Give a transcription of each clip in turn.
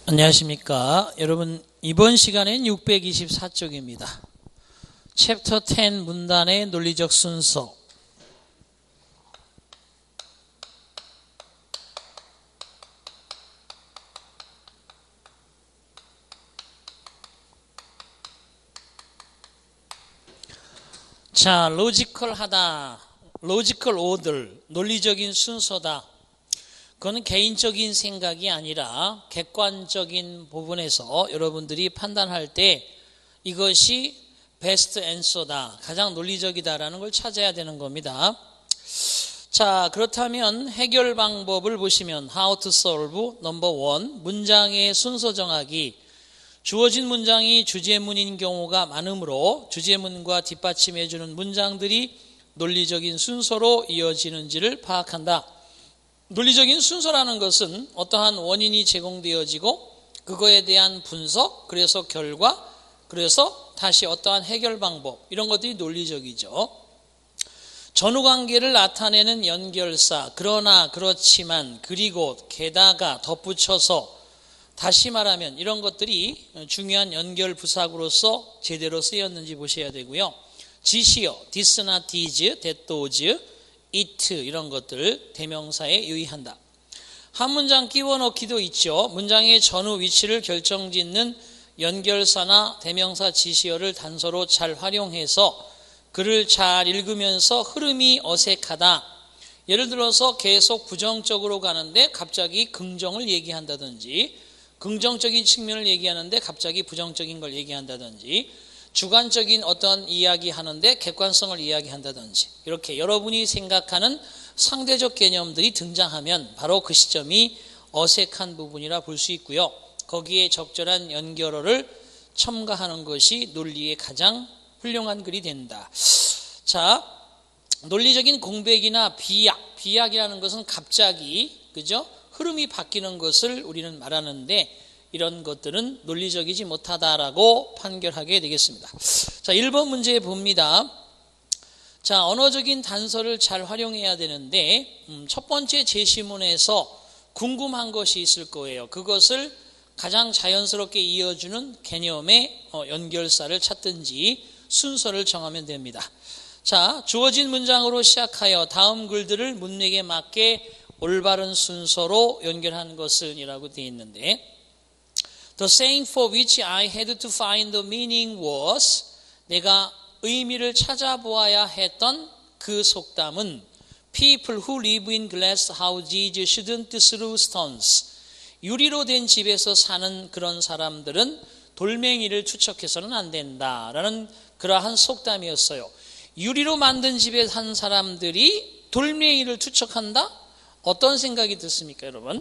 안녕하십니까. 여러분, 이번 시간엔 624쪽입니다. 챕터 10 문단의 논리적 순서. 자, 로지컬하다, 로지컬 오더, 논리적인 순서다. 그건 개인적인 생각이 아니라 객관적인 부분에서 여러분들이 판단할 때 이것이 베스트 앤서다, 가장 논리적이다라는 걸 찾아야 되는 겁니다. 자, 그렇다면 해결 방법을 보시면 How to solve number 1, 문장의 순서 정하기. 주어진 문장이 주제문인 경우가 많으므로 주제문과 뒷받침해주는 문장들이 논리적인 순서로 이어지는지를 파악한다. 논리적인 순서라는 것은 어떠한 원인이 제공되어지고 그거에 대한 분석, 그래서 결과, 그래서 다시 어떠한 해결 방법, 이런 것들이 논리적이죠. 전후관계를 나타내는 연결사, 그러나, 그렇지만, 그리고, 게다가, 덧붙여서, 다시 말하면 이런 것들이 중요한 연결 부사구로서 제대로 쓰였는지 보셔야 되고요. 지시어, this not is, that was, it, 이런 것들 대명사에 유의한다. 한 문장 끼워넣기도 있죠. 문장의 전후 위치를 결정짓는 연결사나 대명사 지시어를 단서로 잘 활용해서 글을 잘 읽으면서 흐름이 어색하다. 예를 들어서 계속 부정적으로 가는데 갑자기 긍정을 얘기한다든지, 긍정적인 측면을 얘기하는데 갑자기 부정적인 걸 얘기한다든지, 주관적인 어떤 이야기 하는데 객관성을 이야기한다든지, 이렇게 여러분이 생각하는 상대적 개념들이 등장하면 바로 그 시점이 어색한 부분이라 볼 수 있고요. 거기에 적절한 연결어를 첨가하는 것이 논리의 가장 훌륭한 글이 된다. 자, 논리적인 공백이나 비약이라는 것은 갑자기, 그죠? 흐름이 바뀌는 것을 우리는 말하는데 이런 것들은 논리적이지 못하다라고 판결하게 되겠습니다. 자, 1번 문제 봅니다. 자, 언어적인 단서를 잘 활용해야 되는데 첫 번째 제시문에서 궁금한 것이 있을 거예요. 그것을 가장 자연스럽게 이어주는 개념의 연결사를 찾든지 순서를 정하면 됩니다. 자, 주어진 문장으로 시작하여 다음 글들을 문맥에 맞게 올바른 순서로 연결한 것은이라고 되어 있는데, The saying for which I had to find the meaning was, 내가 의미를 찾아보아야 했던 그 속담은 People who live in glass houses shouldn't throw stones. 유리로 된 집에서 사는 그런 사람들은 돌멩이를 투척해서는 안 된다라는 그러한 속담이었어요. 유리로 만든 집에 산 사람들이 돌멩이를 투척한다? 어떤 생각이 듣습니까, 여러분?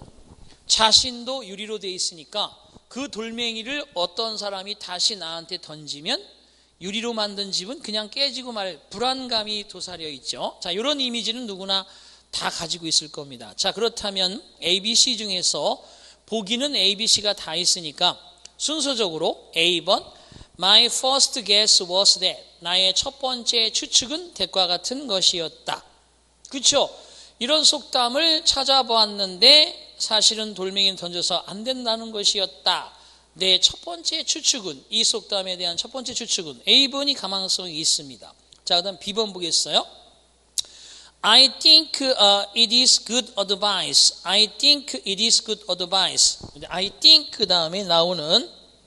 자신도 유리로 돼 있으니까 그 돌멩이를 어떤 사람이 다시 나한테 던지면 유리로 만든 집은 그냥 깨지고 말, 불안감이 도사려 있죠. 자, 이런 이미지는 누구나 다 가지고 있을 겁니다. 자, 그렇다면 ABC 중에서 보기는 ABC가 다 있으니까 순서적으로 A번 My first guess was that, 나의 첫 번째 추측은 대과 같은 것이었다. 그렇죠? 이런 속담을 찾아보았는데 사실은 돌멩이를 던져서 안 된다는 것이었다. 내 첫 번째 추측은, 이 속담에 대한 첫 번째 추측은 A번이 가망성이 있습니다. 자, 그 다음 B번 보겠어요. I think it is good advice. I think it is good advice. I think 다음에 나오는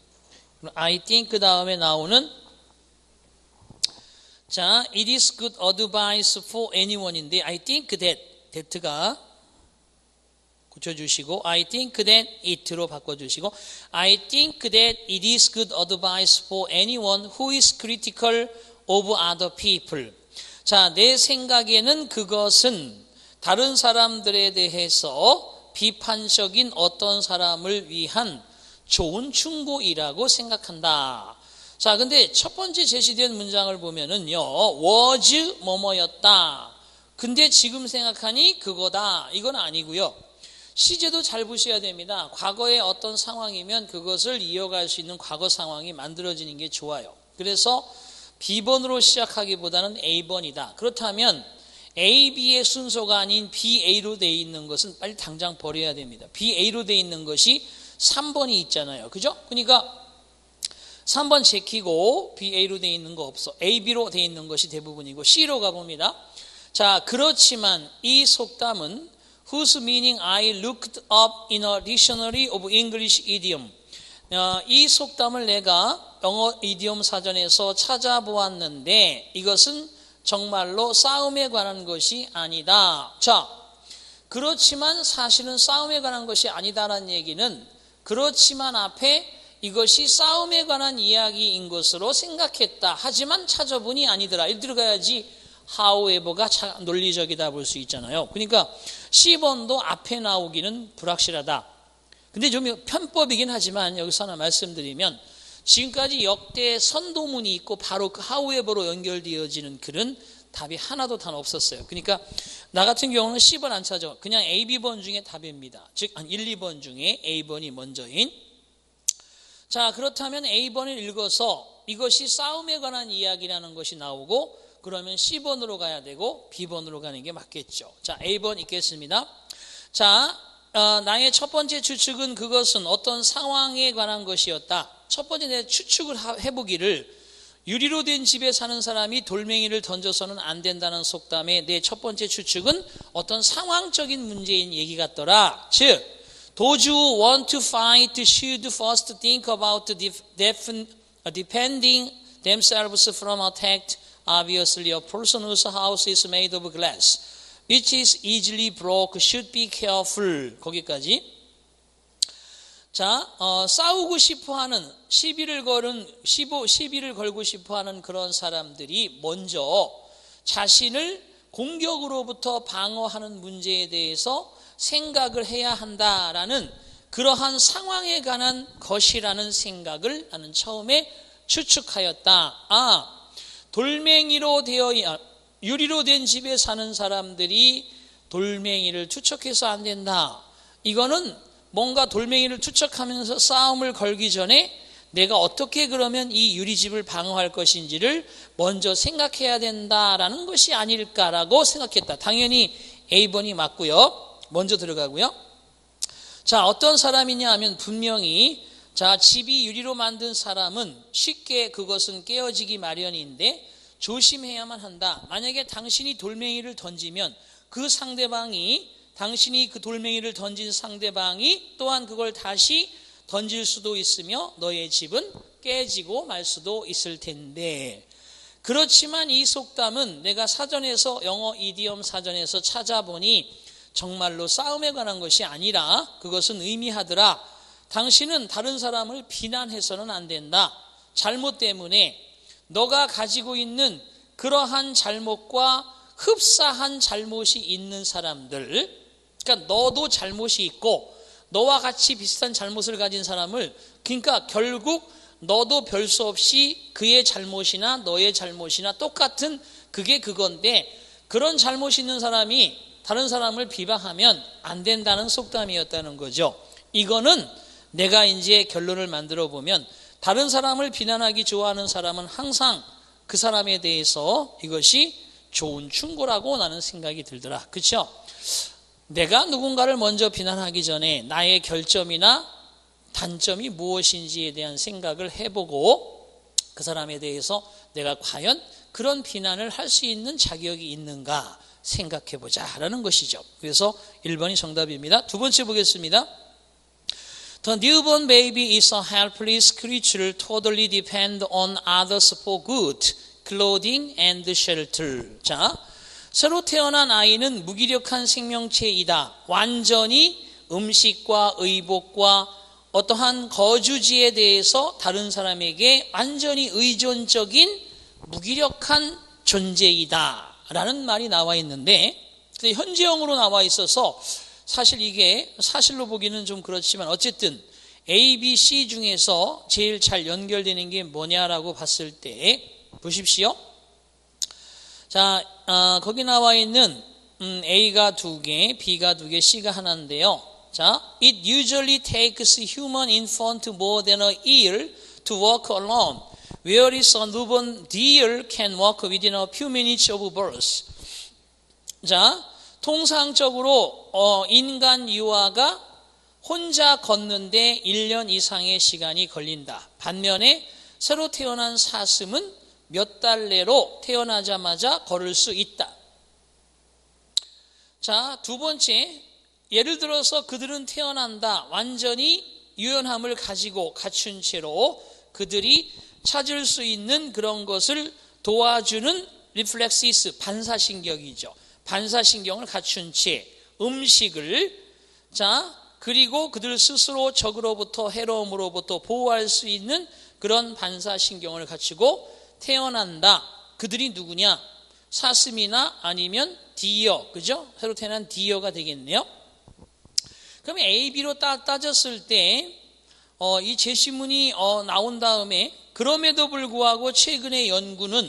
자, it is good advice for anyone인데 I think that가 고쳐주시고 I think that it로 바꿔주시고 I think that it is good advice for anyone who is critical of other people. 자, 내 생각에는 그것은 다른 사람들에 대해서 비판적인 어떤 사람을 위한 좋은 충고이라고 생각한다. 자, 근데 첫 번째 제시된 문장을 보면은요, was 뭐뭐였다. 근데 지금 생각하니 그거다. 이건 아니고요. 시제도 잘 보셔야 됩니다. 과거의 어떤 상황이면 그것을 이어갈 수 있는 과거 상황이 만들어지는 게 좋아요. 그래서 B번으로 시작하기보다는 A번이다. 그렇다면 A, B의 순서가 아닌 BA로 되어 있는 것은 빨리 당장 버려야 됩니다. BA로 되어 있는 것이 3번이 있잖아요. 그죠? 그러니까 3번 제키고 BA로 돼 있는 거 없어. AB로 돼 있는 것이 대부분이고 C로 가봅니다. 자, 그렇지만 이 속담은 whose meaning I looked up in a dictionary of English idiom. 이 속담을 내가 영어 이디옴 사전에서 찾아보았는데 이것은 정말로 싸움에 관한 것이 아니다. 자, 그렇지만 사실은 싸움에 관한 것이 아니다라는 얘기는 그렇지만 앞에 이것이 싸움에 관한 이야기인 것으로 생각했다. 하지만 찾아보니 아니더라. 이 들어가야지 however가 논리적이다 볼 수 있잖아요. 그러니까 C번도 앞에 나오기는 불확실하다. 근데 좀 편법이긴 하지만 여기서 하나 말씀드리면 지금까지 역대 선도문이 있고 바로 그 however로 연결되어지는 글은 답이 하나도 단 없었어요. 그러니까 나 같은 경우는 C번 안 찾아. 그냥 A, B번 중에 답입니다. 즉 한 1, 2번 중에 A번이 먼저인. 자, 그렇다면 A번을 읽어서 이것이 싸움에 관한 이야기라는 것이 나오고 그러면 C번으로 가야 되고 B번으로 가는 게 맞겠죠. 자, A번 읽겠습니다. 자, 나의 첫 번째 추측은 그것은 어떤 상황에 관한 것이었다. 첫 번째 내 추측을 해보기를 유리로 된 집에 사는 사람이 돌멩이를 던져서는 안 된다는 속담의 내 첫 번째 추측은 어떤 상황적인 문제인 얘기 같더라. 즉, those who want to fight should first think about defending themselves from attack. Obviously, a person whose house is made of glass, which is easily broke, should be careful. 거기까지. 자, 싸우고 싶어하는 시비를 걸고 싶어하는 그런 사람들이 먼저 자신을 공격으로부터 방어하는 문제에 대해서 생각을 해야 한다라는 그러한 상황에 관한 것이라는 생각을 나는 처음에 추측하였다. 유리로 된 집에 사는 사람들이 돌멩이를 투척해서 안 된다. 이거는 뭔가 돌멩이를 투척하면서 싸움을 걸기 전에 내가 어떻게 그러면 이 유리집을 방어할 것인지를 먼저 생각해야 된다라는 것이 아닐까라고 생각했다. 당연히 A번이 맞고요. 먼저 들어가고요. 자, 어떤 사람이냐 하면 분명히 자, 집이 유리로 만든 사람은 쉽게 그것은 깨어지기 마련인데 조심해야만 한다. 만약에 당신이 돌멩이를 던지면 그 상대방이 당신이 그 돌멩이를 던진 상대방이 또한 그걸 다시 던질 수도 있으며 너의 집은 깨지고 말 수도 있을 텐데 그렇지만 이 속담은 내가 사전에서 영어 이디엄 사전에서 찾아보니 정말로 싸움에 관한 것이 아니라 그것은 의미하더라. 당신은 다른 사람을 비난해서는 안 된다. 잘못 때문에 너가 가지고 있는 그러한 잘못과 흡사한 잘못이 있는 사람들, 그러니까 너도 잘못이 있고 너와 같이 비슷한 잘못을 가진 사람을, 그러니까 결국 너도 별 수 없이 그의 잘못이나 너의 잘못이나 똑같은 그게 그건데 그런 잘못이 있는 사람이 다른 사람을 비방하면 안 된다는 속담이었다는 거죠. 이거는 내가 이제 결론을 만들어 보면 다른 사람을 비난하기 좋아하는 사람은 항상 그 사람에 대해서 이것이 좋은 충고라고 나는 생각이 들더라. 그렇죠? 내가 누군가를 먼저 비난하기 전에 나의 결점이나 단점이 무엇인지에 대한 생각을 해보고 그 사람에 대해서 내가 과연 그런 비난을 할 수 있는 자격이 있는가 생각해보자 라는 것이죠. 그래서 1번이 정답입니다. 두 번째 보겠습니다. The newborn baby is a helpless creature totally depend on others for good, clothing and shelter. 자, 새로 태어난 아이는 무기력한 생명체이다. 완전히 음식과 의복과 어떠한 거주지에 대해서 다른 사람에게 완전히 의존적인 무기력한 존재이다 라는 말이 나와 있는데 현재형으로 나와 있어서 사실 이게 사실로 보기는 좀 그렇지만 어쨌든 A, B, C 중에서 제일 잘 연결되는 게 뭐냐라고 봤을 때 보십시오. 자, 거기 나와 있는 A가 2개, B가 2개, C가 하나인데요. 자, it usually takes human infant more than a year to walk alone, whereas a newborn deer can walk within a few minutes of birth. 자, 통상적으로 인간 유아가 혼자 걷는데 1년 이상의 시간이 걸린다. 반면에 새로 태어난 사슴은 몇 달 내로 태어나자마자 걸을 수 있다. 자, 두 번째, 예를 들어서 그들은 태어난다. 완전히 유연함을 가지고 갖춘 채로 그들이 찾을 수 있는 그런 것을 도와주는 리플렉시스, 반사신경이죠. 반사신경을 갖춘 채 음식을, 자, 그리고 그들 스스로 적으로부터, 해로움으로부터 보호할 수 있는 그런 반사신경을 갖추고 태어난다. 그들이 누구냐? 사슴이나 아니면 디어, 그죠? 새로 태어난 디어가 되겠네요. 그러면 A, B로 따졌을 때 이 제시문이 나온 다음에 그럼에도 불구하고 최근의 연구는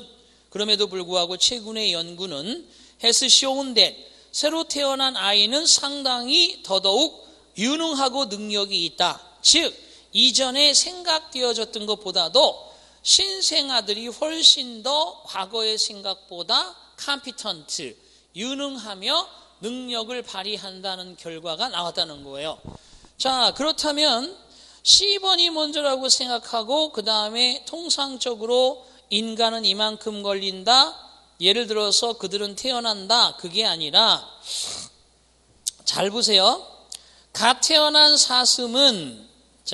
has shown that 새로 태어난 아이는 상당히 더더욱 유능하고 능력이 있다. 즉 이전에 생각되어졌던 것보다도 신생아들이 훨씬 더 과거의 생각보다 competent, 유능하며 능력을 발휘한다는 결과가 나왔다는 거예요. 자, 그렇다면 C번이 먼저라고 생각하고 그 다음에 통상적으로 인간은 이만큼 걸린다. 예를 들어서 그들은 태어난다. 그게 아니라 잘 보세요. 갓 태어난 사슴은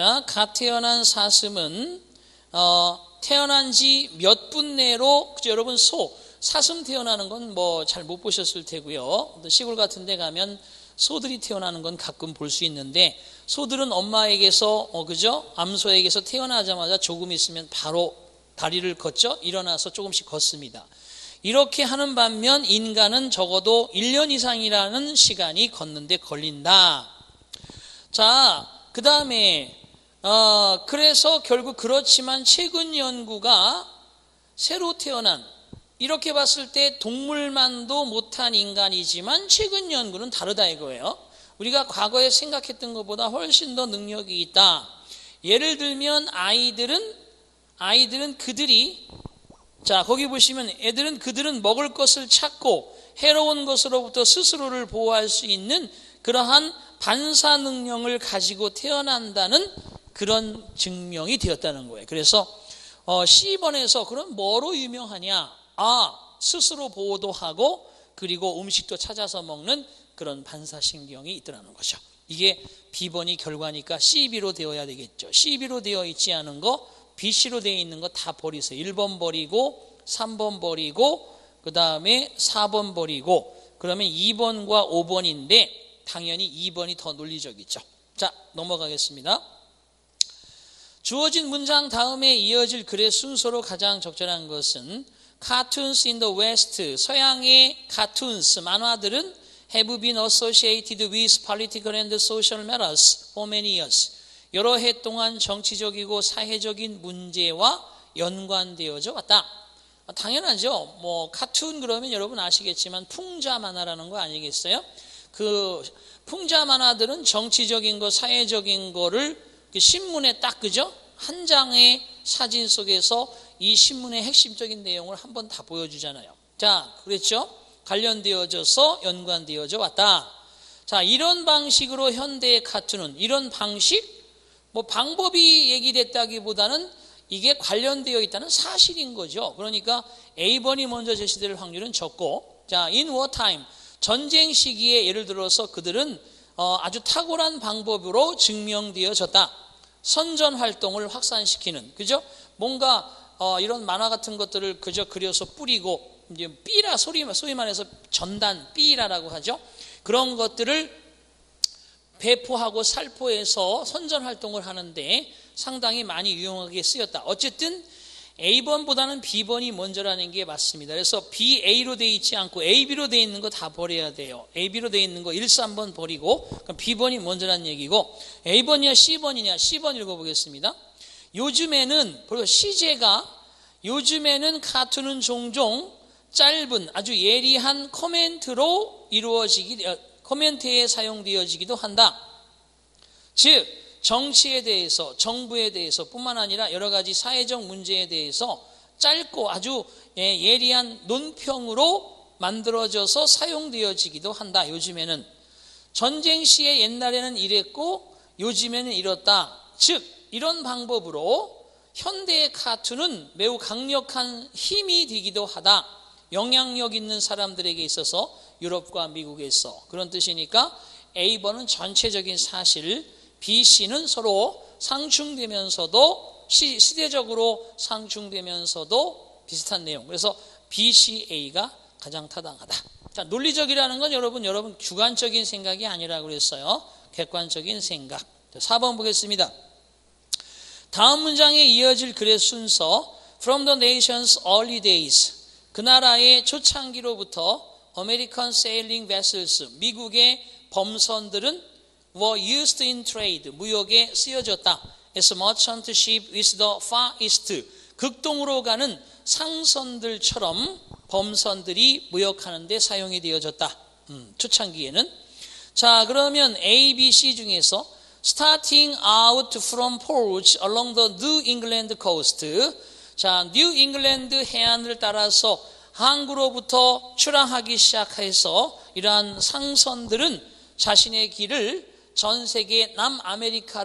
태어난 지 몇 분 내로, 그죠? 여러분 사슴 태어나는 건 뭐 잘 못 보셨을 테고요. 시골 같은 데 가면 소들이 태어나는 건 가끔 볼 수 있는데 소들은 엄마에게서 그죠? 암소에게서 태어나자마자 조금 있으면 바로 다리를 걷죠. 일어나서 조금씩 걷습니다. 이렇게 하는 반면 인간은 적어도 1년 이상이라는 시간이 걷는데 걸린다. 자, 그 다음에 그래서 결국 그렇지만 최근 연구가 새로 태어난, 이렇게 봤을 때 동물만도 못한 인간이지만 최근 연구는 다르다 이거예요. 우리가 과거에 생각했던 것보다 훨씬 더 능력이 있다. 예를 들면 아이들은 그들이, 자, 거기 보시면 그들은 먹을 것을 찾고 해로운 것으로부터 스스로를 보호할 수 있는 그러한 반사 능력을 가지고 태어난다는 그런 증명이 되었다는 거예요. 그래서 C번에서 그럼 뭐로 유명하냐? 스스로 보호도 하고 그리고 음식도 찾아서 먹는 그런 반사신경이 있더라는 거죠. 이게 B번이 결과니까 CB로 되어야 되겠죠. CB로 되어 있지 않은 거, BC로 되어 있는 거 다 버리세요. 1번 버리고 3번 버리고 그 다음에 4번 버리고 그러면 2번과 5번인데 당연히 2번이 더 논리적이죠. 자, 넘어가겠습니다. 주어진 문장 다음에 이어질 글의 순서로 가장 적절한 것은 Cartoons in the West, 서양의 cartoons, 만화들은 have been associated with political and social matters for many years. 여러 해 동안 정치적이고 사회적인 문제와 연관되어져 왔다. 당연하죠. 뭐 카툰 그러면 여러분 아시겠지만 풍자 만화라는 거 아니겠어요? 그 풍자 만화들은 정치적인 거, 사회적인 거를 신문에 딱, 그죠? 한 장의 사진 속에서 이 신문의 핵심적인 내용을 한번 다 보여주잖아요. 자, 그랬죠? 관련되어져서 연관되어져 왔다. 자, 이런 방식으로 현대의 카툰은, 이런 방식, 뭐 방법이 얘기됐다기보다는 이게 관련되어 있다는 사실인 거죠. 그러니까 A번이 먼저 제시될 확률은 적고, 자, in wartime, 전쟁 시기에 예를 들어서 그들은 아주 탁월한 방법으로 증명되어졌다. 선전 활동을 확산시키는, 그죠? 뭔가 이런 만화 같은 것들을 그저 그려서 뿌리고, 이제 삐라, 소위 말해서 전단, 삐라라고 하죠. 그런 것들을 배포하고 살포해서 선전 활동을 하는데 상당히 많이 유용하게 쓰였다. 어쨌든 A번보다는 B번이 먼저라는 게 맞습니다. 그래서 BA로 되어 있지 않고 AB로 되어 있는 거 다 버려야 돼요. AB로 되어 있는 거 1, 3번 버리고 그럼 B번이 먼저라는 얘기고, A번이냐 C번이냐, C번 읽어보겠습니다. 요즘에는, 그리고 CJ가 요즘에는 카툰은 종종 짧은 아주 예리한 코멘트에 사용되어지기도 한다. 즉 정치에 대해서, 정부에 대해서 뿐만 아니라 여러 가지 사회적 문제에 대해서 짧고 아주 예리한 논평으로 만들어져서 사용되어지기도 한다. 요즘에는. 전쟁 시에 옛날에는 이랬고 요즘에는 이렇다. 즉 이런 방법으로 현대의 카툰은 매우 강력한 힘이 되기도 하다. 영향력 있는 사람들에게 있어서 유럽과 미국에서 그런 뜻이니까 A번은 전체적인 사실, B, C는 서로 상충되면서도 시대적으로 상충되면서도 비슷한 내용. 그래서 B, C, A가 가장 타당하다. 자, 논리적이라는 건 여러분 주관적인 생각이 아니라고 그랬어요. 객관적인 생각. 4번 보겠습니다. 다음 문장에 이어질 글의 순서 From the nation's early days 그 나라의 초창기로부터 American sailing vessels 미국의 범선들은 were used in trade 무역에 쓰여졌다. As merchant ship with the far east 극동으로 가는 상선들처럼 범선들이 무역하는 데 사용이 되어졌다. 초창기에는. 자, 그러면 A, B, C 중에서 starting out from ports along the New England coast. 자, 뉴 잉글랜드 해안을 따라서 항구로부터 출항하기 시작해서 이러한 상선들은 자신의 길을 전 세계 남아메리카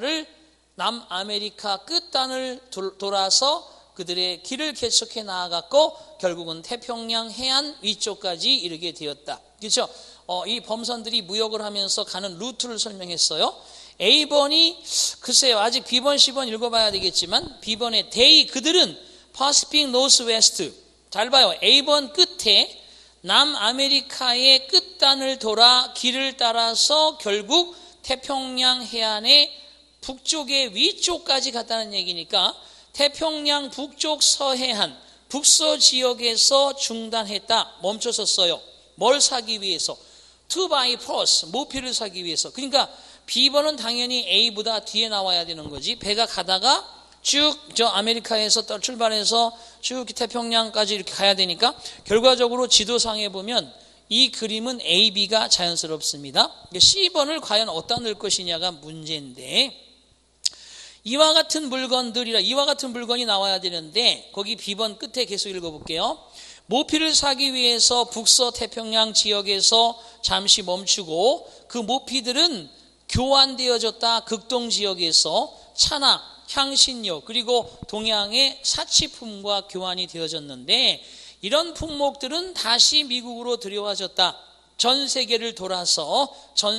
끝단을 돌아서 그들의 길을 계속해 나아갔고 결국은 태평양 해안 위쪽까지 이르게 되었다. 그렇죠? 이 범선들이 무역을 하면서 가는 루트를 설명했어요. A번이 글쎄요. 아직 B번, C번 읽어봐야 되겠지만 B번의 they 그들은 Pacific Northwest 잘 봐요. A번 끝에 남아메리카의 끝단을 돌아 길을 따라서 결국 태평양 해안의 북쪽의 위쪽까지 갔다는 얘기니까 태평양 북쪽 서해안 북서 지역에서 중단했다. 멈춰섰어요. 뭘 사기 위해서? To buy force, 모피를 사기 위해서. 그러니까 B번은 당연히 A보다 뒤에 나와야 되는 거지. 배가 가다가 쭉 저 아메리카에서 출발해서 쭉 태평양까지 이렇게 가야 되니까 결과적으로 지도상에 보면 이 그림은 A, B가 자연스럽습니다. C번을 과연 어디다 넣을 것이냐가 문제인데 이와 같은 물건이 나와야 되는데 거기 B번 끝에 계속 읽어볼게요. 모피를 사기 위해서 북서 태평양 지역에서 잠시 멈추고 그 모피들은 교환되어졌다. 극동 지역에서 차나 향신료 그리고 동양의 사치품과 교환이 되어졌는데 이런 품목들은 다시 미국으로 들여와졌다. 전 세계를 돌아서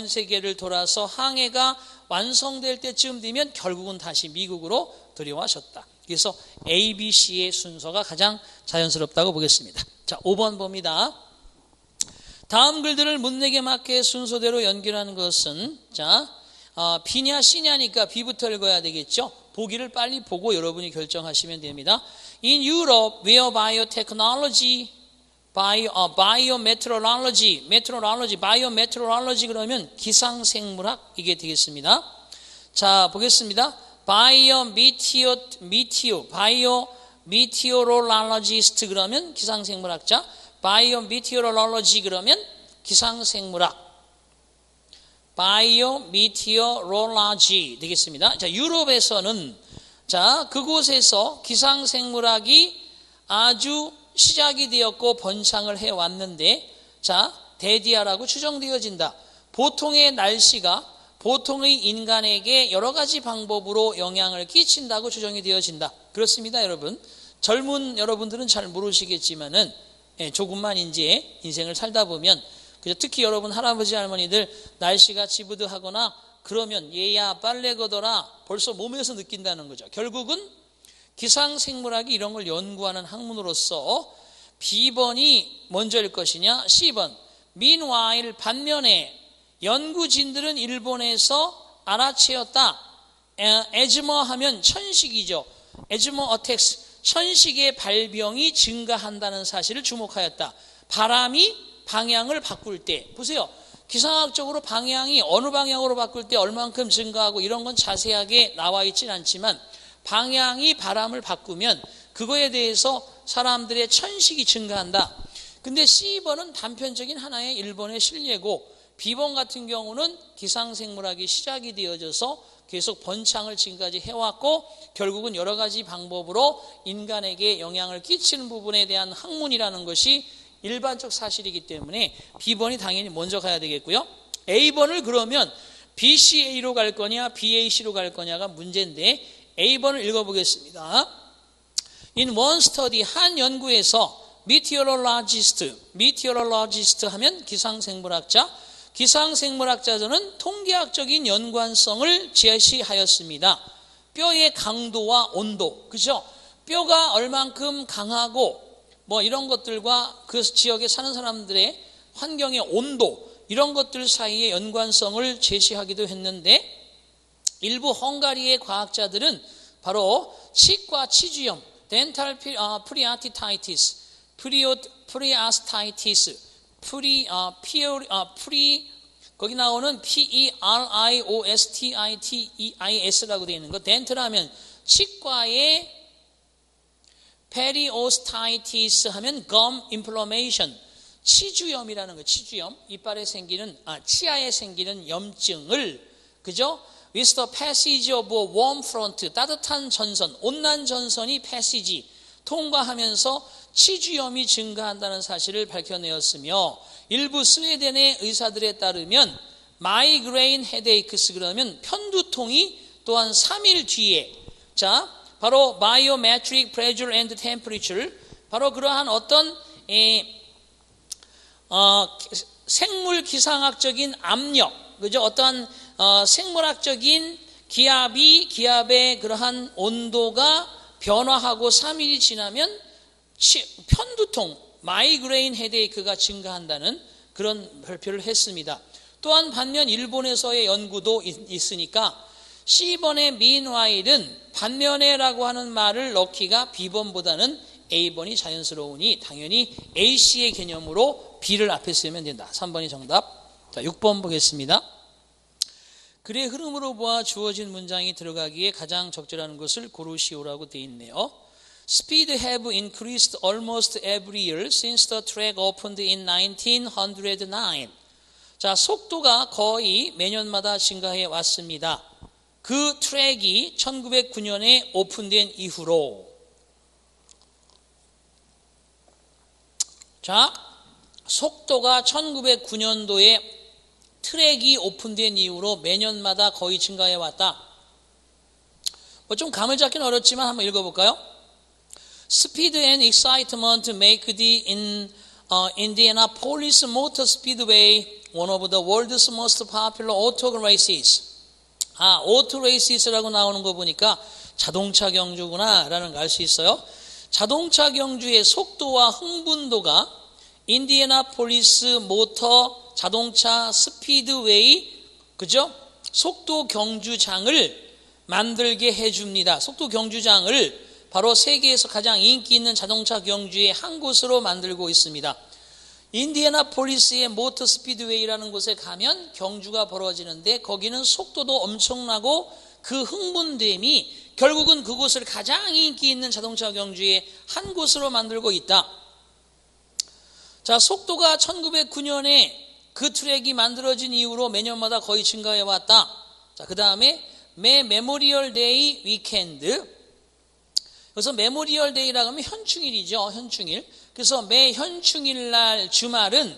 항해가 완성될 때쯤 되면 결국은 다시 미국으로 들여와졌다. 그래서 A, B, C의 순서가 가장 자연스럽다고 보겠습니다. 자, 5번 봅니다. 다음 글들을 문맥에 맞게 순서대로 연결하는 것은 B냐 C냐니까 B부터 읽어야 되겠죠. 보기를 빨리 보고 여러분이 결정하시면 됩니다. In Europe, where biotechnology, biometeorology 그러면 기상생물학 이게 되겠습니다. 자, 보겠습니다. biometeorologist 그러면 기상생물학자, biometeorology 그러면 기상생물학. biometeorology 되겠습니다. 자, 유럽에서는 그곳에서 기상생물학이 아주 시작이 되었고 번창을 해 왔는데 대디아라고 추정되어진다. 보통의 날씨가 보통의 인간에게 여러 가지 방법으로 영향을 끼친다고 추정이 되어진다. 그렇습니다, 여러분. 젊은 여러분들은 잘 모르시겠지만은 조금만 이제 인생을 살다 보면 특히 여러분 할아버지 할머니들 날씨가 지부드하거나 그러면 얘야 빨래 걷어라 벌써 몸에서 느낀다는 거죠. 결국은 기상생물학이 이런 걸 연구하는 학문으로서 B번이 먼저일 것이냐 C번. Meanwhile 반면에 연구진들은 일본에서 알아채었다. 에즈머 하면 천식이죠. 에즈머 어택스 천식의 발병이 증가한다는 사실을 주목하였다. 바람이 방향을 바꿀 때 보세요. 기상학적으로 방향이 어느 방향으로 바꿀 때 얼만큼 증가하고 이런 건 자세하게 나와 있진 않지만 방향이 바람을 바꾸면 그거에 대해서 사람들의 천식이 증가한다. 근데 C번은 단편적인 하나의 일본의 실례고 B번 같은 경우는 기상생물학이 시작이 되어져서 계속 번창을 지금까지 해왔고 결국은 여러 가지 방법으로 인간에게 영향을 끼치는 부분에 대한 학문이라는 것이 일반적 사실이기 때문에 B번이 당연히 먼저 가야 되겠고요. A번을 그러면 BCA로 갈 거냐 BAC로 갈 거냐가 문제인데 A번을 읽어보겠습니다. In one study, 한 연구에서 meteorologist 하면 기상생물학자, 기상생물학자들은 통계학적인 연관성을 제시하였습니다. 뼈의 강도와 온도, 그죠? 뼈가 얼만큼 강하고 뭐 이런 것들과 그 지역에 사는 사람들의 환경의 온도, 이런 것들 사이의 연관성을 제시하기도 했는데, 일부 헝가리의 과학자들은 바로 치과 치주염, 덴탈 프리아스타이티스, 거기 나오는 PERIOSTITEIS라고 되어 있는 거, 덴탈 하면 치과의, 페리오스타이티스 하면 gum inflammation, 치주염이라는 거, 치주염, 이빨에 생기는, 치아에 생기는 염증을, 그죠? With the passage of a warm front, 따뜻한 전선, 온난 전선이 passage, 통과하면서 치주염이 증가한다는 사실을 밝혀내었으며, 일부 스웨덴의 의사들에 따르면 migraine headaches, 그러면 편두통이 또한 3일 뒤에, 자, 바로 biometric pressure and temperature, 바로 그러한 어떤 생물 기상학적인 압력, 그죠? 어떠한 생물학적인 기압의 그러한 온도가 변화하고 3일이 지나면 편두통, 마이그레인 헤데이크가 증가한다는 그런 발표를 했습니다. 또한 반면 일본에서의 연구도 있으니까 C번의 meanwhile은 반면에라고 하는 말을 넣기가 B번보다는 A번이 자연스러우니 당연히 AC의 개념으로 B를 앞에 쓰면 된다. 3번이 정답. 자, 6번 보겠습니다. 글의 흐름으로 보아 주어진 문장이 들어가기에 가장 적절한 것을 고르시오라고 되어 있네요. Speed have increased almost every year since the track opened in 1909. 자, 속도가 거의 매년마다 증가해 왔습니다. 그 트랙이 1909년에 오픈된 이후로. 자, 속도가 1909년도에 트랙이 오픈된 이후로 매년마다 거의 증가해 왔다. 뭐 좀 감을 잡기는 어렵지만 한번 읽어볼까요? Speed and excitement make the Indianapolis Motor Speedway one of the world's most popular auto races. 오토 레이시스라고 나오는 거 보니까 자동차 경주구나 라는 걸 알 수 있어요. 자동차 경주의 속도와 흥분도가 인디애나폴리스 모터 자동차 스피드웨이, 그죠? 속도 경주장을 만들게 해줍니다. 속도 경주장을 바로 세계에서 가장 인기 있는 자동차 경주의 한 곳으로 만들고 있습니다. 인디애나폴리스의 모터 스피드웨이라는 곳에 가면 경주가 벌어지는데 거기는 속도도 엄청나고 그 흥분됨이 결국은 그곳을 가장 인기 있는 자동차 경주의 한 곳으로 만들고 있다. 자, 속도가 1909년에 그 트랙이 만들어진 이후로 매년마다 거의 증가해 왔다. 자, 그 다음에 매 메모리얼 데이 위켄드. 그래서 메모리얼 데이라고 하면 현충일이죠. 현충일. 그래서 매 현충일 날 주말은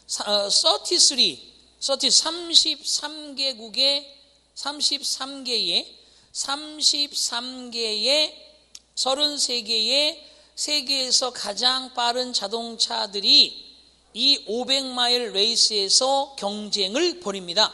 33개의 세계에서 가장 빠른 자동차들이 이 500마일 레이스에서 경쟁을 벌입니다.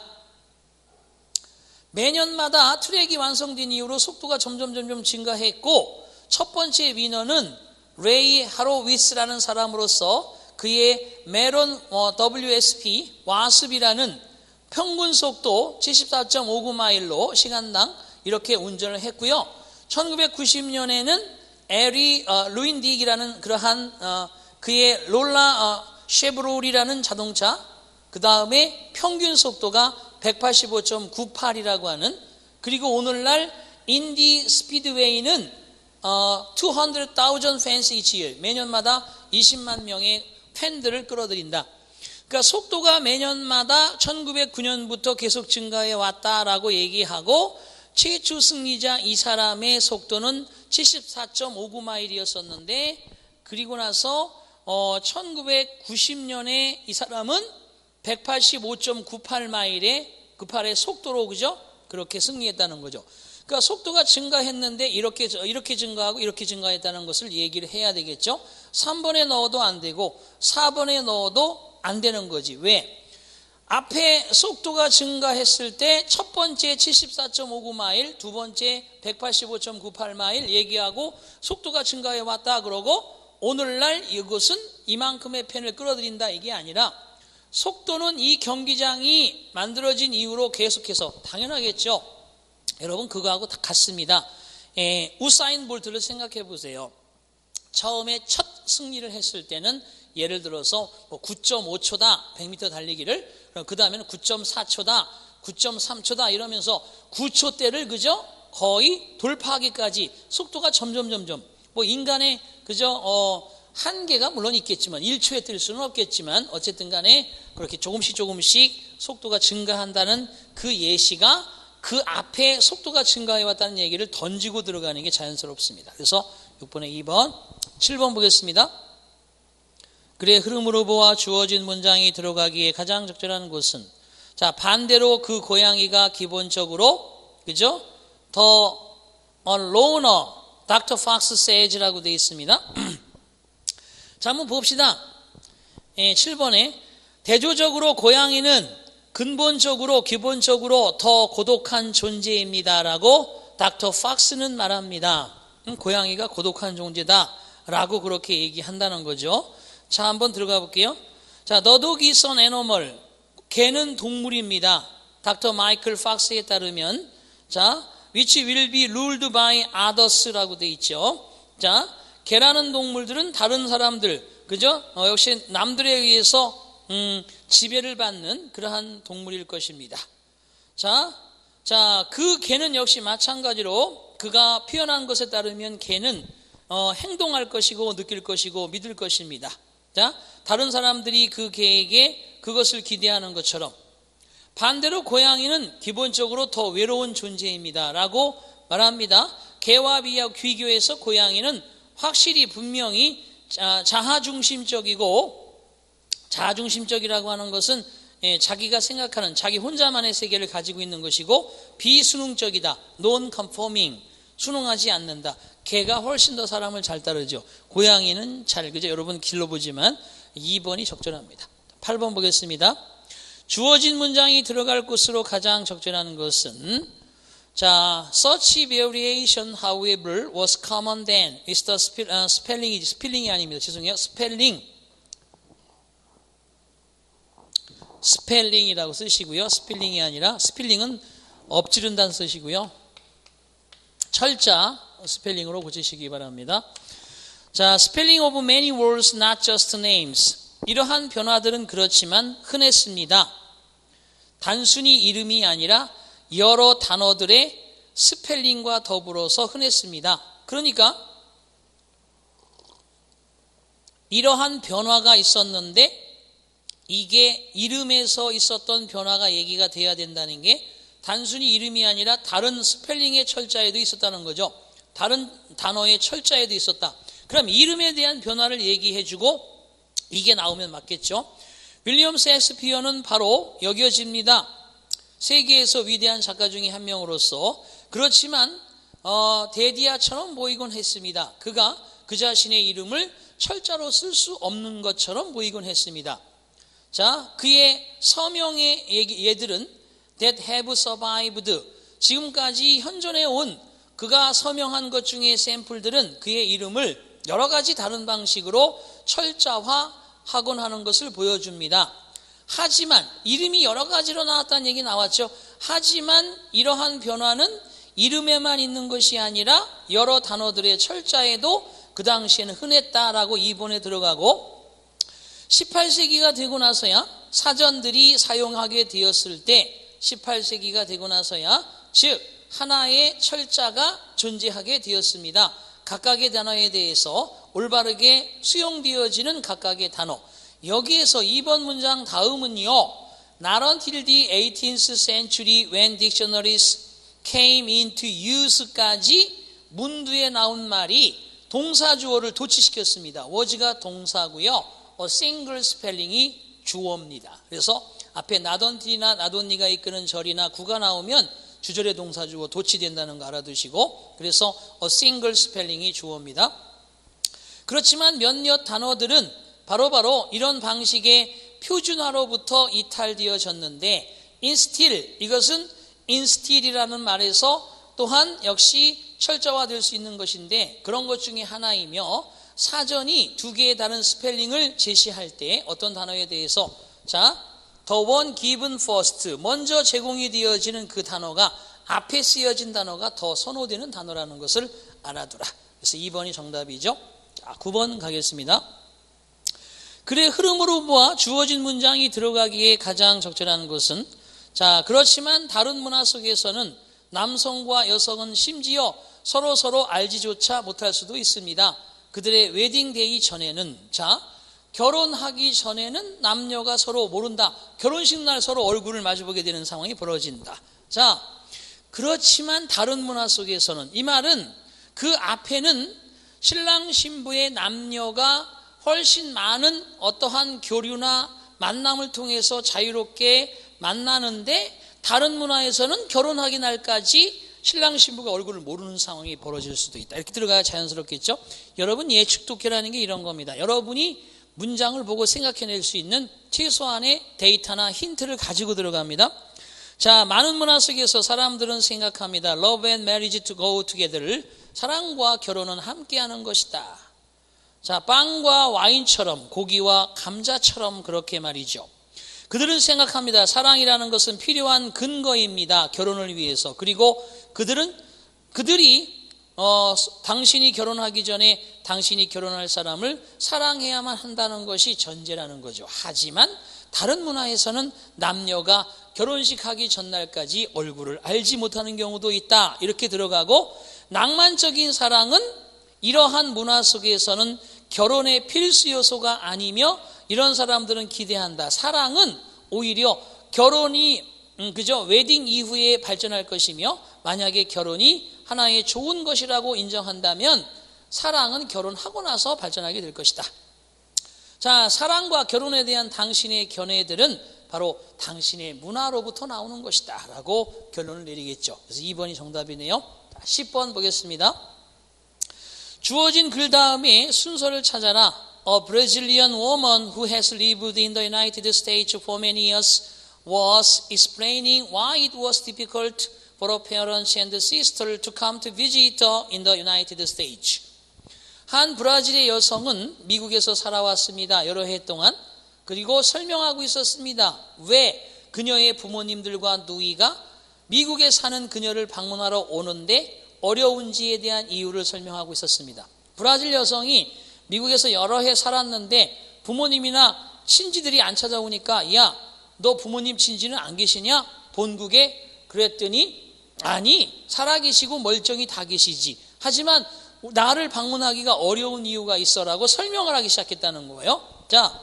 매년마다 트랙이 완성된 이후로 속도가 점점 증가했고, 첫 번째 위너는 레이 하로위스라는 사람으로서 그의 메론 WSP 와습이라는 평균 속도 74.59마일로 시간당 이렇게 운전을 했고요. 1990년에는 에리 루인딕이라는 그러한 그의 롤라 쉐브롤이라는 자동차, 그 다음에 평균 속도가 185.98이라고 하는, 그리고 오늘날 인디 스피드웨이는 200,000 fans each year, 매년마다 20만 명의 팬들을 끌어들인다. 그러니까 속도가 매년마다 1909년부터 계속 증가해 왔다라고 얘기하고, 최초 승리자 이 사람의 속도는 74.59마일이었었는데 그리고 나서 1990년에 이 사람은 185.98마일에 98의 속도로 그죠? 그렇게 승리했다는 거죠. 그러니까 속도가 증가했는데 이렇게 증가하고 이렇게 증가했다는 것을 얘기를 해야 되겠죠. 3번에 넣어도 안 되고 4번에 넣어도 안 되는 거지. 왜? 앞에 속도가 증가했을 때 첫 번째 74.59마일, 두 번째 185.98마일 얘기하고 속도가 증가해 왔다 그러고 오늘날 이것은 이만큼의 펜을 끌어들인다 이게 아니라 속도는 이 경기장이 만들어진 이후로 계속해서 당연하겠죠. 여러분 그거하고 다 같습니다. 우사인 볼트를 생각해 보세요. 처음에 첫 승리를 했을 때는 예를 들어서 9.5초다 100m 달리기를 그 다음에는 9.4초다 9.3초다 이러면서 9초대를 그죠? 거의 돌파하기까지 속도가 점점 인간의 그죠? 한계가 물론 있겠지만 1초에 뛸 수는 없겠지만 어쨌든 간에 그렇게 조금씩 속도가 증가한다는 그 예시가 그 앞에 속도가 증가해 왔다는 얘기를 던지고 들어가는 게 자연스럽습니다. 그래서 6번에 2번 7번 보겠습니다. 그의 흐름으로 보아 주어진 문장이 들어가기에 가장 적절한 것은 자 반대로 그 고양이가 기본적으로 그죠? The loner Dr. Fox says라고 되어 있습니다. 자 한번 봅시다. 7번에 대조적으로 고양이는 근본적으로 기본적으로 더 고독한 존재입니다라고 닥터 팍스는 말합니다. 고양이가 고독한 존재다라고 그렇게 얘기한다는 거죠. 자 한번 들어가 볼게요. 자 The dog is an animal. 개는 동물입니다. 닥터 마이클 팍스에 따르면 자 which will be ruled by others라고 돼 있죠. 자 개라는 동물들은 다른 사람들 그죠? 역시 남들에 의해서 지배를 받는 그러한 동물일 것입니다. 자, 그 개는 역시 마찬가지로 그가 표현한 것에 따르면 개는 행동할 것이고 느낄 것이고 믿을 것입니다. 자, 다른 사람들이 그 개에게 그것을 기대하는 것처럼 반대로 고양이는 기본적으로 더 외로운 존재입니다. 라고 말합니다. 개와 비교해서 고양이는 확실히 분명히 자아중심적이라고 하는 것은 자기가 생각하는 자기 혼자만의 세계를 가지고 있는 것이고 비순응적이다. non-conforming. 순응하지 않는다. 개가 훨씬 더 사람을 잘 따르죠. 고양이는 그죠? 여러분 길러보지만 2번이 적절합니다. 8번 보겠습니다. 주어진 문장이 들어갈 곳으로 가장 적절한 것은 자, such variation, however, was common then. It's the spelling이 아닙니다. 죄송해요. 스펠링이라고 쓰시고요. 스필링이 아니라 스필링은 엎지른다는 뜻이고요. 철자 스펠링으로 고치시기 바랍니다. 자, spelling of many words, not just names. 이러한 변화들은 그렇지만 흔했습니다. 단순히 이름이 아니라 여러 단어들의 스펠링과 더불어서 흔했습니다. 그러니까 이러한 변화가 있었는데 이게 이름에서 있었던 변화가 얘기가 돼야 된다는 게 단순히 이름이 아니라 다른 스펠링의 철자에도 있었다는 거죠. 다른 단어의 철자에도 있었다. 그럼 이름에 대한 변화를 얘기해주고 이게 나오면 맞겠죠. 윌리엄 셰익스피어는 바로 여겨집니다. 세계에서 위대한 작가 중에 한 명으로서 그렇지만 데디아처럼 보이곤 했습니다. 그가 그 자신의 이름을 철자로 쓸 수 없는 것처럼 보이곤 했습니다. 자, 그의 서명의 예들은 that have survived 지금까지 현존해 온 그가 서명한 것 중에 샘플들은 그의 이름을 여러 가지 다른 방식으로 철자화하곤 하는 것을 보여줍니다. 하지만 이름이 여러 가지로 나왔다는 얘기 나왔죠. 하지만 이러한 변화는 이름에만 있는 것이 아니라 여러 단어들의 철자에도 그 당시에는 흔했다라고 2번에 들어가고 18세기가 되고 나서야 사전들이 사용하게 되었을 때 18세기가 되고 나서야 즉 하나의 철자가 존재하게 되었습니다. 각각의 단어에 대해서 올바르게 수용되어지는 각각의 단어. 여기에서 2번 문장 다음은요. Not until the 18th century when dictionaries came into use까지 문두에 나온 말이 동사주어를 도치시켰습니다. was가 동사고요. single spelling이 주어입니다. 그래서 앞에 나던티나 나돈니가 이끄는 절이나 구가 나오면 주절의 동사 주어 도치된다는 거 알아두시고, 그래서 a single spelling이 주어입니다. 그렇지만 몇몇 단어들은 바로 이런 방식의 표준화로부터 이탈되어졌는데, instill, 이것은 instill이라는 말에서 또한 역시 철자화될 수 있는 것인데, 그런 것 중에 하나이며, 사전이 두 개의 다른 스펠링을 제시할 때 어떤 단어에 대해서 the one given first, 먼저 제공이 되어지는 그 단어가 앞에 쓰여진 단어가 더 선호되는 단어라는 것을 알아두라. 그래서 2번이 정답이죠. 자, 9번 가겠습니다. 글의 흐름으로 보아 주어진 문장이 들어가기에 가장 적절한 것은, 자, 그렇지만 다른 문화 속에서는 남성과 여성은 심지어 서로 알지조차 못할 수도 있습니다. 그들의 웨딩데이 전에는, 자, 결혼하기 전에는 남녀가 서로 모른다. 결혼식 날 서로 얼굴을 마주보게 되는 상황이 벌어진다. 자, 그렇지만 다른 문화 속에서는, 이 말은 그 앞에는 신랑 신부의 남녀가 훨씬 많은 어떠한 교류나 만남을 통해서 자유롭게 만나는데, 다른 문화에서는 결혼하기 날까지 신랑 신부가 얼굴을 모르는 상황이 벌어질 수도 있다. 이렇게 들어가야 자연스럽겠죠. 여러분, 예측 독해라는 게 이런 겁니다. 여러분이 문장을 보고 생각해낼 수 있는 최소한의 데이터나 힌트를 가지고 들어갑니다. 자, 많은 문화 속에서 사람들은 생각합니다. Love and marriage to go together를 사랑과 결혼은 함께하는 것이다. 자, 빵과 와인처럼, 고기와 감자처럼 그렇게 말이죠. 그들은 생각합니다. 사랑이라는 것은 필요한 근거입니다. 결혼을 위해서. 그리고 그들이 당신이 결혼하기 전에 당신이 결혼할 사람을 사랑해야만 한다는 것이 전제라는 거죠. 하지만 다른 문화에서는 남녀가 결혼식 하기 전날까지 얼굴을 알지 못하는 경우도 있다. 이렇게 들어가고, 낭만적인 사랑은 이러한 문화 속에서는 결혼의 필수 요소가 아니며, 이런 사람들은 기대한다. 사랑은 오히려 결혼이 웨딩 이후에 발전할 것이며, 만약에 결혼이 하나의 좋은 것이라고 인정한다면 사랑은 결혼하고 나서 발전하게 될 것이다. 자, 사랑과 결혼에 대한 당신의 견해들은 바로 당신의 문화로부터 나오는 것이다 라고 결론을 내리겠죠. 그래서 2번이 정답이네요. 10번 보겠습니다. 주어진 글 다음에 순서를 찾아라. A Brazilian woman who has lived in the United States for many years was explaining why it was difficult for her parents and sister to come to visit her in the United States. 한 브라질의 여성은 미국에서 살아왔습니다. 여러 해 동안. 그리고 설명하고 있었습니다. 왜 그녀의 부모님들과 누이가 미국에 사는 그녀를 방문하러 오는데 어려운지에 대한 이유를 설명하고 있었습니다. 브라질 여성이 미국에서 여러 해 살았는데 부모님이나 친지들이 안 찾아오니까, 야, 너 부모님 친지는 안 계시냐? 본국에? 그랬더니, 아니, 살아계시고 멀쩡히 다 계시지. 하지만 나를 방문하기가 어려운 이유가 있어라고 설명을 하기 시작했다는 거예요. 자,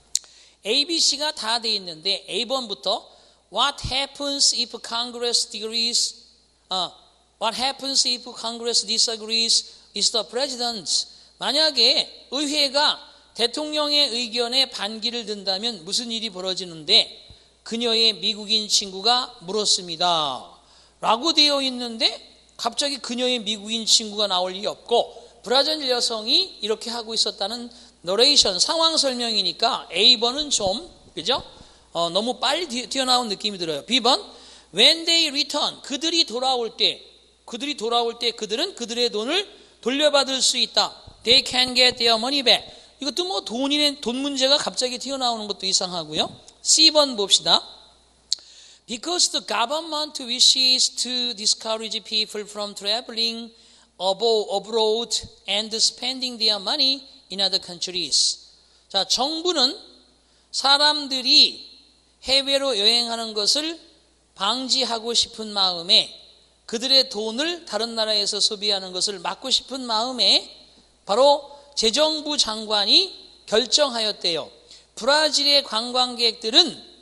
ABC가 다 돼 있는데 A번부터 What happens if Congress disagrees? What happens if Congress disagrees with the president? 만약에 의회가 대통령의 의견에 반기를 든다면 무슨 일이 벌어지는데, 그녀의 미국인 친구가 물었습니다. 라고 되어 있는데 갑자기 그녀의 미국인 친구가 나올 일이 없고, 브라질 여성이 이렇게 하고 있었다는 너레이션, 상황 설명이니까 A번은 좀, 그죠? 너무 빨리 튀어나온 느낌이 들어요. B번, when they return, 그들이 돌아올 때 그들은 그들의 돈을 돌려받을 수 있다. They can get their money back. 이것도 뭐 돈 문제가 갑자기 튀어나오는 것도 이상하고요. C번 봅시다. Because the government wishes to discourage people from traveling abroad and spending their money in other countries. 자, 정부는 사람들이 해외로 여행하는 것을 방지하고 싶은 마음에, 그들의 돈을 다른 나라에서 소비하는 것을 막고 싶은 마음에 바로 재정부 장관이 결정하였대요. 브라질의 관광객들은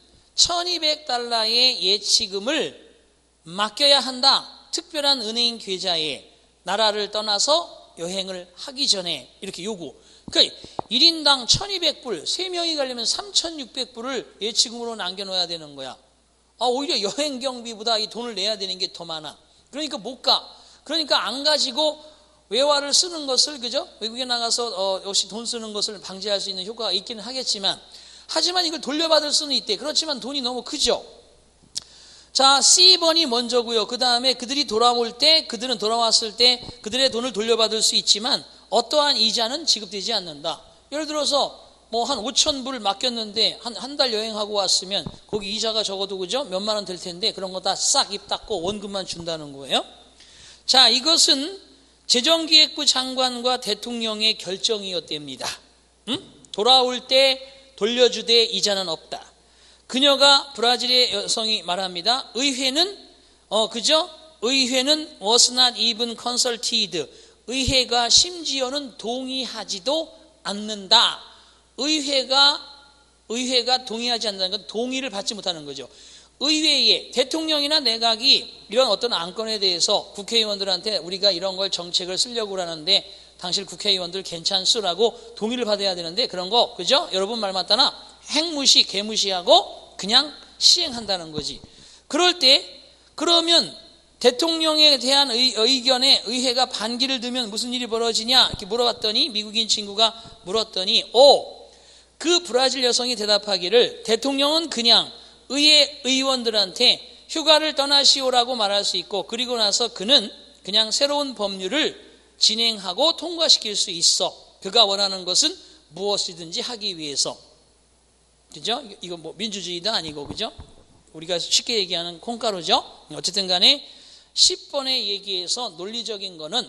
$1200의 예치금을 맡겨야 한다. 특별한 은행 계좌에 나라를 떠나서 여행을 하기 전에 이렇게 요구. 그러니까 1인당 1200불, 3명이 가려면 3600불을 예치금으로 남겨놓아야 되는 거야. 오히려 여행 경비보다 이 돈을 내야 되는 게 더 많아. 그러니까 못 가. 그러니까 안 가지고 외화를 쓰는 것을, 그죠? 외국에 나가서 역시 돈 쓰는 것을 방지할 수 있는 효과가 있기는 하겠지만, 하지만 이걸 돌려받을 수는 있대. 그렇지만 돈이 너무 크죠. 자, C번이 먼저고요. 그 다음에 그들이 돌아올 때, 그들은 돌아왔을 때 그들의 돈을 돌려받을 수 있지만 어떠한 이자는 지급되지 않는다. 예를 들어서 뭐 한 5,000불 맡겼는데 한 달 여행하고 왔으면 거기 이자가 적어도, 그죠? 몇만 원 될 텐데 그런 거 다 싹 입 닫고 원금만 준다는 거예요. 자, 이것은 재정기획부 장관과 대통령의 결정이었답니다. 돌아올 때 돌려주되 이자는 없다. 그녀가 브라질의 여성이 말합니다. 의회는 그죠? 의회는 was not even consulted. 의회가 심지어는 동의하지도 않는다. 의회가 동의하지 않는다는 건 동의를 받지 못하는 거죠. 의회에 대통령이나 내각이 이런 어떤 안건에 대해서 국회의원들한테 우리가 이런 걸 정책을 쓰려고 하는데 당신 국회의원들 괜찮수라고 동의를 받아야 되는데 그런 거, 그죠? 여러분 말 맞다나 핵무시, 개무시하고 그냥 시행한다는 거지. 그럴 때 그러면 대통령에 대한 의견에 의회가 반기를 들면 무슨 일이 벌어지냐 이렇게 물어봤더니 미국인 친구가 물었더니 그 브라질 여성이 대답하기를 대통령은 그냥 의회 의원들한테 휴가를 떠나시오라고 말할 수 있고 그리고 나서 그는 그냥 새로운 법률을 진행하고 통과시킬 수 있어. 그가 원하는 것은 무엇이든지 하기 위해서. 그죠? 이거 뭐 민주주의도 아니고, 그죠? 우리가 쉽게 얘기하는 콩가루죠? 어쨌든 간에 10번의 얘기에서 논리적인 거는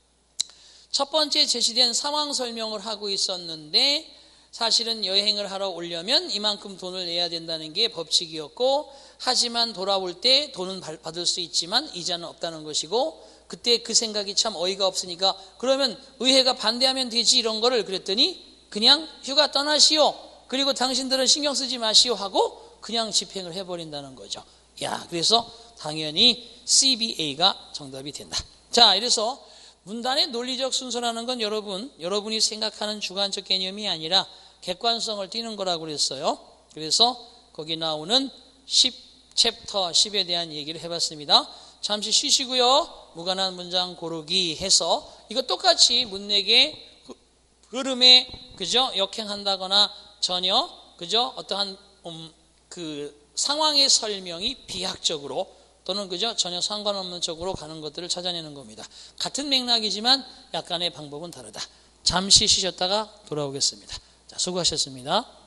첫 번째 제시된 상황 설명을 하고 있었는데 사실은 여행을 하러 오려면 이만큼 돈을 내야 된다는 게 법칙이었고 하지만 돌아올 때 돈은 받을 수 있지만 이자는 없다는 것이고 그때 그 생각이 참 어이가 없으니까 그러면 의회가 반대하면 되지 이런 거를 그랬더니 그냥 휴가 떠나시오. 그리고 당신들은 신경 쓰지 마시오 하고 그냥 집행을 해버린다는 거죠. 그래서 당연히 CBA가 정답이 된다. 자, 이래서 문단의 논리적 순서라는 건 여러분이 생각하는 주관적 개념이 아니라 객관성을 띠는 거라고 그랬어요. 그래서 거기 나오는 챕터 10에 대한 얘기를 해봤습니다. 잠시 쉬시고요. 무관한 문장 고르기 해서 이거 똑같이 문맥의 흐름에, 그죠? 역행한다거나 전혀, 그죠? 어떠한 그 상황의 설명이 비약적으로 또는 그죠? 전혀 상관없는 쪽으로 가는 것들을 찾아내는 겁니다. 같은 맥락이지만 약간의 방법은 다르다. 잠시 쉬셨다가 돌아오겠습니다. 자, 수고하셨습니다.